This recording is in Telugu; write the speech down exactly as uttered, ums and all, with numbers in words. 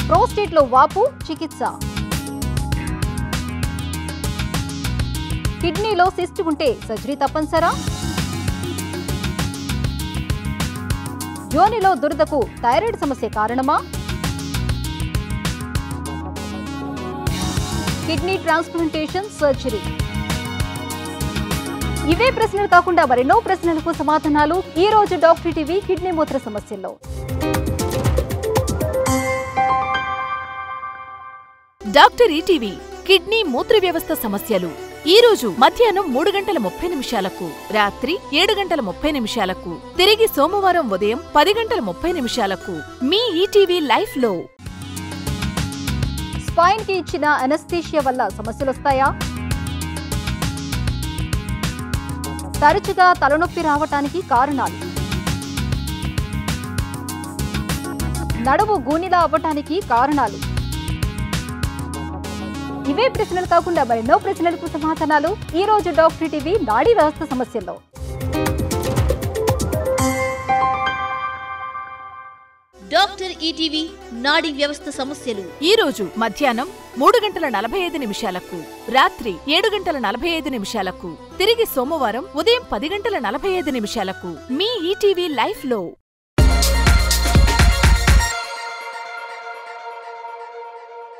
ప్రోస్టేట్ లో వాపు చికిత్స. కిడ్నీలో సిస్ట్ ఉంటే సర్జరీ తప్పనిసరా? యోనిలో దురదకు థైరాయిడ్ సమస్య కారణమా? Kidney transplantation surgery. ఇవే ప్రశ్నలు కాకుండా మరెన్నో ప్రశ్నలకు సమాధానాలు ఈ రోజు డాక్టర్ టీవీ కిడ్నీ మూత్ర సమస్యల్లో. డాక్టర్ ఈటీవీ కిడ్నీ మూత్ర వ్యవస్థ సమస్యలు ఈ రోజు మధ్యాహ్నం మూడు గంటల ముప్పై నిమిషాలకు, రాత్రి ఏడు గంటల ముప్పై నిమిషాలకు, తిరిగి సోమవారం ఉదయం పది గంటల ముప్పై నిమిషాలకు మీ ఈటీవీ లైఫ్ లో. స్పైన్ కి ఇచ్చిన అనస్థీషియా వల్ల సమస్యలొస్తాయా? తరచుగా తలనొప్పి రావటానికి కారణాలు. నడుము గూనిలా అవ్వటానికి కారణాలు. ఇవే ప్రశ్నలు కాకుండా మరెన్నో ప్రశ్నలకు సమాధానాలు ఈ రోజు డాక్టర్ టీవీ నాడీ వ్యవస్థ సమస్యల్లో. డాక్టర్ ఈటీవీ నాడీ వ్యవస్థ సమస్యలు ఈ రోజు మధ్యాహ్నం మూడు గంటల నలభై ఐదు నిమిషాలకు, రాత్రి ఏడు గంటల నలభై ఐదు నిమిషాలకు, తిరిగి సోమవారం ఉదయం పది గంటల నలభై ఐదు నిమిషాలకు మీ ఈటీవీ లైఫ్ లో.